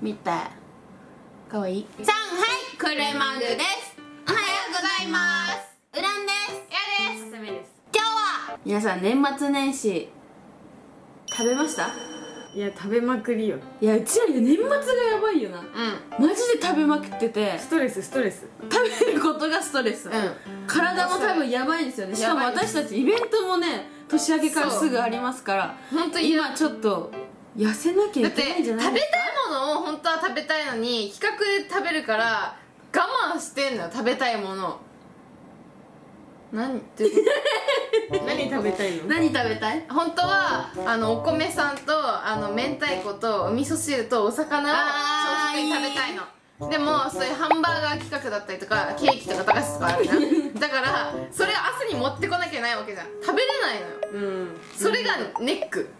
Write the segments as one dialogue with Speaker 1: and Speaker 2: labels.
Speaker 1: 見て、かわいい。上海クレマグです。おはようございます。ウランです。やです。今日は皆さん年末年始食べました？
Speaker 2: いや、食べまくりよ。
Speaker 1: いや、うちら年末がやばいよな。うん、マジで食べまくってて、
Speaker 2: ストレス食
Speaker 1: べることがストレス。体も多分やばいんですよね。しかも私たちイベントもね、年明けからすぐありますから、本当に今ちょっと痩せなきゃいけないんじゃないですか。
Speaker 3: 食べたいものを本当は食べたいのに企画で食べるから我慢してんのよ。食べたいもの何って
Speaker 2: 何食べたいの？
Speaker 1: 何食べたい？
Speaker 3: 本当はお米さんと明太子とお味噌汁とお魚を朝食に食べたいの。でもそういうハンバーガー企画だったりとかケーキとか駄菓子とかあるじゃん。だからそれを朝に持ってこなきゃいけないわけじゃん。食べれないのよ。それがネック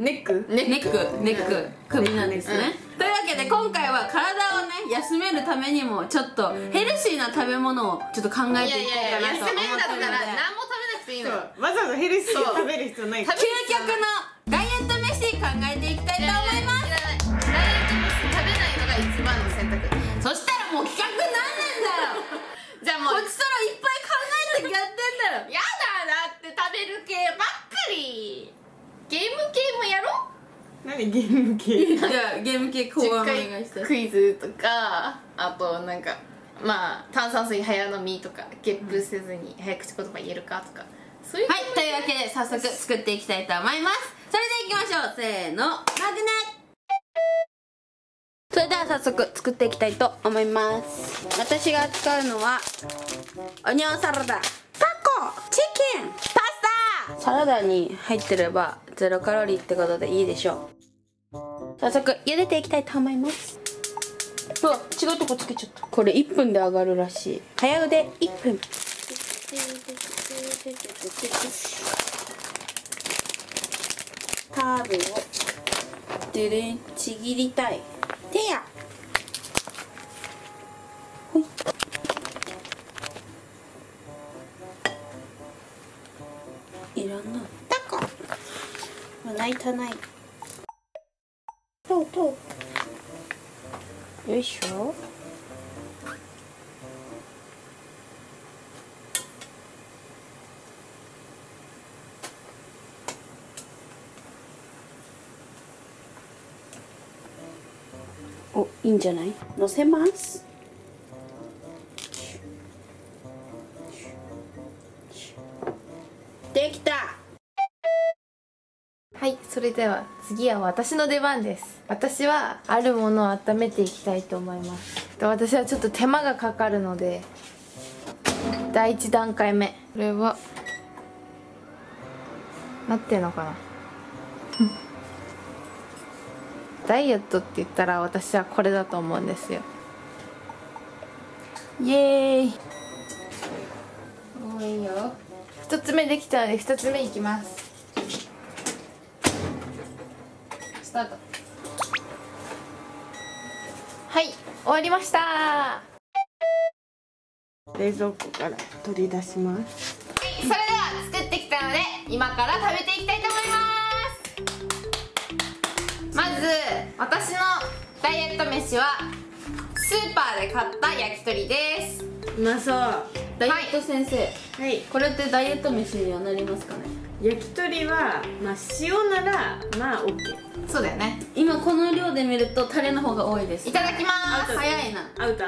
Speaker 1: 首なんですね。というわけで今回は体をね休めるためにもちょっとヘルシーな食べ物をちょっと考えていこうかなと思ってるので、
Speaker 3: 休めんだったら何も食べなくていいのよ。
Speaker 2: わざわざヘルシーを食べる必要ない。
Speaker 1: 究極のダイエット飯考えていきたいと思います。
Speaker 3: ダイエット飯食べないのが一番の選択。
Speaker 1: そしたらもう企画なんなんだよ。
Speaker 3: じゃあもう
Speaker 1: こっちとらいっぱい考えてやってんだよ。
Speaker 3: やだ、だって食べる系ばっかり。ゲーム系もやろう。
Speaker 2: 何ゲーム系？
Speaker 1: じゃあゲーム系考案お願いして。
Speaker 3: クイズとか、あとなんかまあ炭酸水早飲みとか、ゲップせずに早口言葉言えるかとか、そういう。
Speaker 1: はい、というわけで早速作っていきたいと思います。それでいきましょう。せーの、マグネ。それでは早速作っていきたいと思います。私が使うのはオニオンサラダ、タコ、チキン、パスタ。サラダに入ってればゼロカロリーってことでいいでしょう。早速茹でていきたいと思います。うわ、違うとこつけちゃった。これ1分で上がるらしい。早腕1分。ハーブをでれんちぎりたい。手やほい。いらんな。タコまな板ない。とよいしょ。お、いいんじゃない？乗せます。できた。
Speaker 3: はい、それでは次は私の出番です。私はあるものを温めていきたいと思います。私はちょっと手間がかかるので、第1段階目、これはなってんのかな。ダイエットって言ったら私はこれだと思うんですよ。イエーイ。もういいよ。1つ目できたので2つ目いきます。スタート。はい、終わりました。
Speaker 2: 冷蔵庫から取り出します。
Speaker 3: はい、それでは作ってきたので今から食べていきたいと思います。まず私のダイエット飯はスーパーで買った焼き鳥です。
Speaker 2: うまそう。
Speaker 1: ダイエット先生、
Speaker 2: はい、
Speaker 1: これってダイエット飯にはなりますかね？
Speaker 2: 焼き鳥はまあ塩ならまあ OK。
Speaker 3: そうだよね。
Speaker 1: 今この量で見るとタレの方が多いです。
Speaker 3: いただきます。
Speaker 1: 早いな。
Speaker 2: アウト。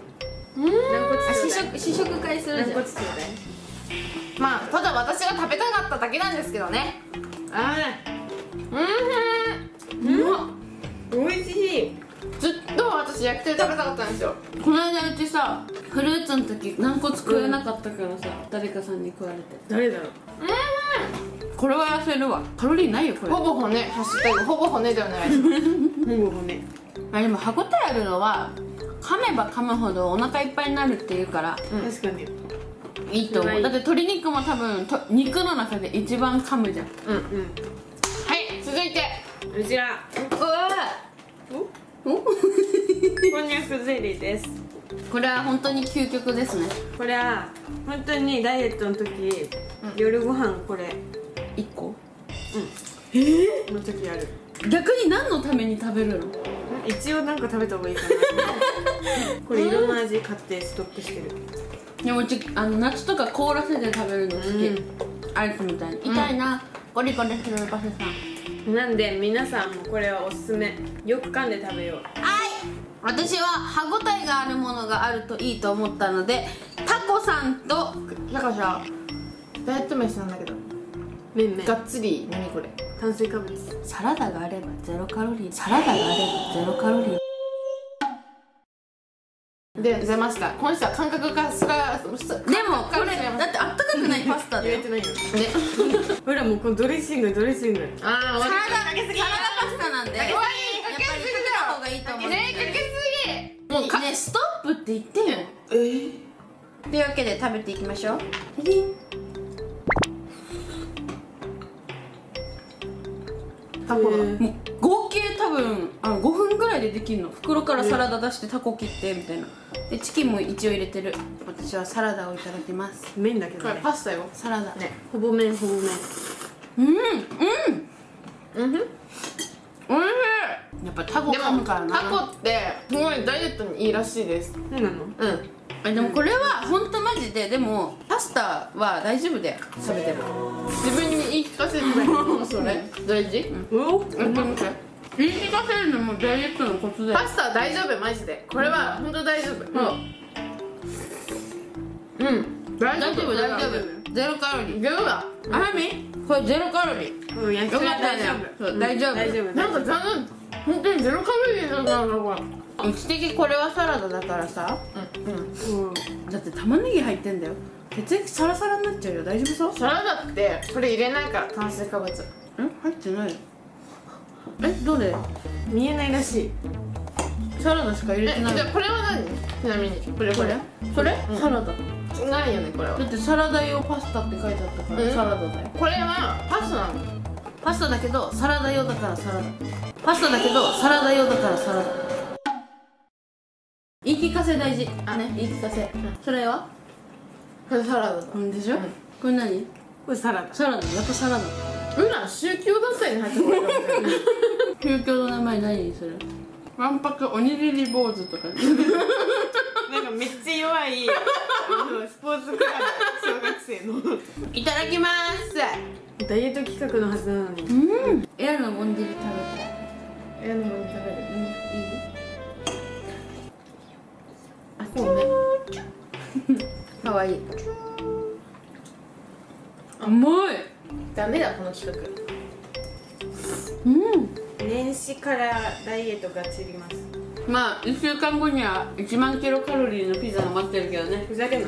Speaker 1: 試食会するじゃん。
Speaker 2: 何個ちょうだい。
Speaker 3: まあただ私が食べたかっただけなんですけどね。
Speaker 2: おいしい。
Speaker 3: ずっと私焼き鳥食べたかったんですよ。
Speaker 1: この間うちさ、フルーツの時軟骨食えなかったからさ、誰かさんに食われて。
Speaker 2: 誰だろう。
Speaker 1: これは痩せるわ。カロリーないよこれ。
Speaker 3: ほぼ骨、ハッシュタグほぼ骨でお願いします。
Speaker 2: ほぼ骨。
Speaker 1: あ、でも歯ごたえあるのは噛めば噛むほどお腹いっぱいになるっていうから、
Speaker 2: 確かに
Speaker 1: いいと思う。だって鶏肉も多分肉の中で一番噛むじゃん。
Speaker 3: はい、続いて
Speaker 2: うちらこんにゃくゼリーです。
Speaker 1: これは本当に究極ですね。
Speaker 2: これは本当にダイエットの時、夜ご飯これ
Speaker 1: 1個
Speaker 2: の時ある。
Speaker 1: 逆に何のために食べるの？
Speaker 2: 一応なんか食べた方がいいかなこれいろんな味買ってストックしてる。
Speaker 1: でも夏とか凍らせて食べるの好き、アイスみたいに痛いな、ゴリゴリするパセさん。
Speaker 2: なんで皆さんもこれはおすすめ。よく噛んで食べよう。
Speaker 1: 私は歯ごたえがあるものがあるといいと思ったので、タコさんと
Speaker 3: だからさ、ダイエット飯なんだけど
Speaker 2: 麺
Speaker 3: がっつり何これ
Speaker 2: 炭水化物。
Speaker 1: サラダがあればゼロカロリー、サラダがあればゼロカロリー
Speaker 3: で出ました。今週は感覚がすが
Speaker 1: でもこれだってあったかくないパスタだよ
Speaker 2: 言えてないよほらもうこのドレッシング
Speaker 3: ああ、
Speaker 1: サラダパスタなんでやっぱりかけた方がいいと思う。
Speaker 3: かけすぎ。
Speaker 1: もうね、ストップって言ってよ。というわけで食べていきましょう。
Speaker 3: タコだ。
Speaker 1: もう合計多分5分ぐらいでできるの。袋からサラダ出してタコ切ってみたいな。でチキンも一応入れてる。私はサラダをいただきます。
Speaker 2: 麺だけ
Speaker 3: これ
Speaker 2: どね。
Speaker 3: パスタよ。
Speaker 1: サラダ
Speaker 2: ね、ほぼ麺ほぼ麺。
Speaker 1: おいしい。やっぱタコ
Speaker 3: でも
Speaker 1: 噛むからな。
Speaker 3: タコってすごいダイエットにいいらしいです。
Speaker 2: そうなの？
Speaker 3: うん。
Speaker 1: でもこれは本当マジで、でもパスタは大丈夫で食べてる。
Speaker 3: 自分に言い聞かせてないのそれ大事？
Speaker 2: お？
Speaker 1: 言い聞かせるのもダイエットのコツで。
Speaker 3: パスタは大丈夫マジで。これは本当大丈夫。大丈夫
Speaker 1: 大丈夫。ゼロカロリー。
Speaker 3: ゼロだ。
Speaker 1: あはみこれゼロカロリー。
Speaker 2: うん、やっ
Speaker 1: よかったね。そう大丈夫。
Speaker 2: 大丈夫。
Speaker 3: なんか残念。本当にゼロカロリーなんだこれ。
Speaker 1: うち的これはサラダだからさ、だって玉ねぎ入ってんだよ。血液サラサラになっちゃうよ。大丈夫そう？
Speaker 3: サラダってこれ入れないから炭水化物。
Speaker 1: 入ってないよ。どれ？
Speaker 2: 見えないらしい。
Speaker 1: サラダしか入れてない。
Speaker 3: じゃあこれは何？ちなみにこれ
Speaker 1: それ？サラダ。
Speaker 3: ないよねこれは。
Speaker 1: だってサラダ用パスタって書いてあったからサラダだよ。
Speaker 3: これはパスタなの。
Speaker 1: パスタだけどサラダ用だからサラダ。パスタだけどサラダ用だからサラダ。言い聞かせ大事。ね、言い聞かせ。それは？
Speaker 3: これサラダだ。
Speaker 1: でしょ？これ何？
Speaker 2: これサラダ。
Speaker 1: サラダ。やっぱサラダ。
Speaker 3: うら宗教団体に入ってこないかもしれない。
Speaker 1: 宗教の名前何にする？わんぱくおにぎり坊主とか。
Speaker 2: なんかめっちゃ弱いスポーツクラブ小学生の
Speaker 1: いただきます。
Speaker 2: ダイエット企画のはずなのに。
Speaker 1: エラのぼんじり食べて。
Speaker 3: えのも食べる。
Speaker 1: いい？
Speaker 3: あ、そうね。
Speaker 1: かわいい。甘い。
Speaker 3: ダメだこの企画。
Speaker 2: 年始からダイエットが散ります。
Speaker 1: まあ1週間後には1万キロカロリーのピザが待ってるけどね。
Speaker 2: ふざけんな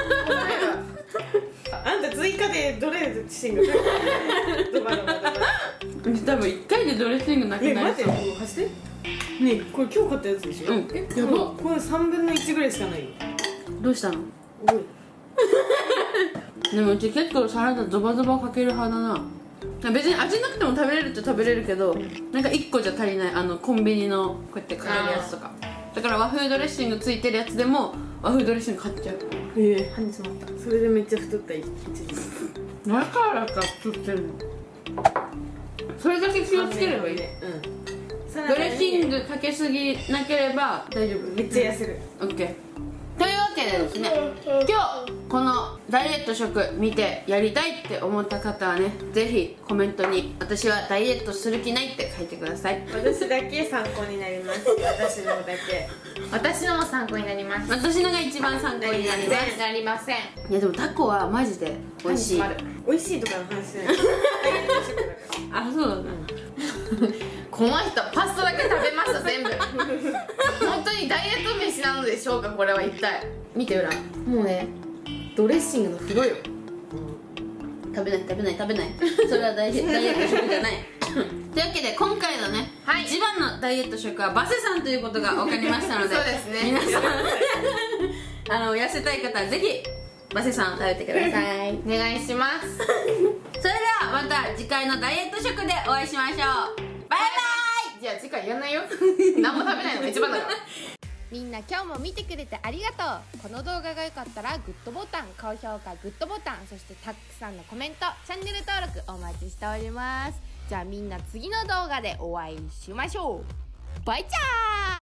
Speaker 2: あんた追加でドレッシングドバドバドバ。
Speaker 1: 多分1回でドレッシングなくない？
Speaker 2: 待って、貸して。ねえ、これ今日買ったやつでしょ。やば、これ3分の1ぐらいしかないよ。
Speaker 1: どうしたの？
Speaker 2: おい。
Speaker 1: でもうち結構サラダドバドバかける派だな。別に味なくても食べれるっちゃ食べれるけど、なんか1個じゃ足りない。コンビニのこうやってかけるやつとか。だから和風ドレッシングついてるやつでも和風ドレッシング買っちゃう。
Speaker 2: 歯に詰まった。それでめっちゃ太った一時。
Speaker 1: だからか太ってるの。それだけ気をつければいいね。ドレッシングかけすぎなければ大丈夫。
Speaker 2: めっちゃ痩せる。
Speaker 1: オッケー。というわけでですね、今日このダイエット食見てやりたいって思った方はね、ぜひコメントに私はダイエットする気ないって書いてください。
Speaker 2: 私だけ参考になります。私のだけ。
Speaker 3: 私のも参考になります。
Speaker 1: 私のが一番参考になります。
Speaker 3: なりません。
Speaker 1: いやでもタコはマジで美味しい。
Speaker 2: 美味しいとかの話じゃない。ダイエット食だから。
Speaker 1: あ、そうだね。
Speaker 3: この人パスタだけ食べました全部。本当にダイエット飯なのでしょうかこれは一体。見て裏。もうねドレッシングの風呂よ。
Speaker 1: 食べない。それはダイエット食じゃない。というわけで今回のね、一番のダイエット食はバセさんということが分かりましたので、
Speaker 3: そうですね。
Speaker 1: 皆さん痩せたい方はぜひバセさんを食べてください。
Speaker 3: お願いします。
Speaker 1: それではまた次回のダイエット食でお会いしましょう。バイバイ。
Speaker 3: じゃあ次回やんないよ。何も食べないのが一番だから。
Speaker 4: みんな今日も見てくれてありがとう。この動画が良かったらグッドボタン、高評価、グッドボタン、そしてたくさんのコメント、チャンネル登録お待ちしております。じゃあみんな次の動画でお会いしましょう。 バイチャー。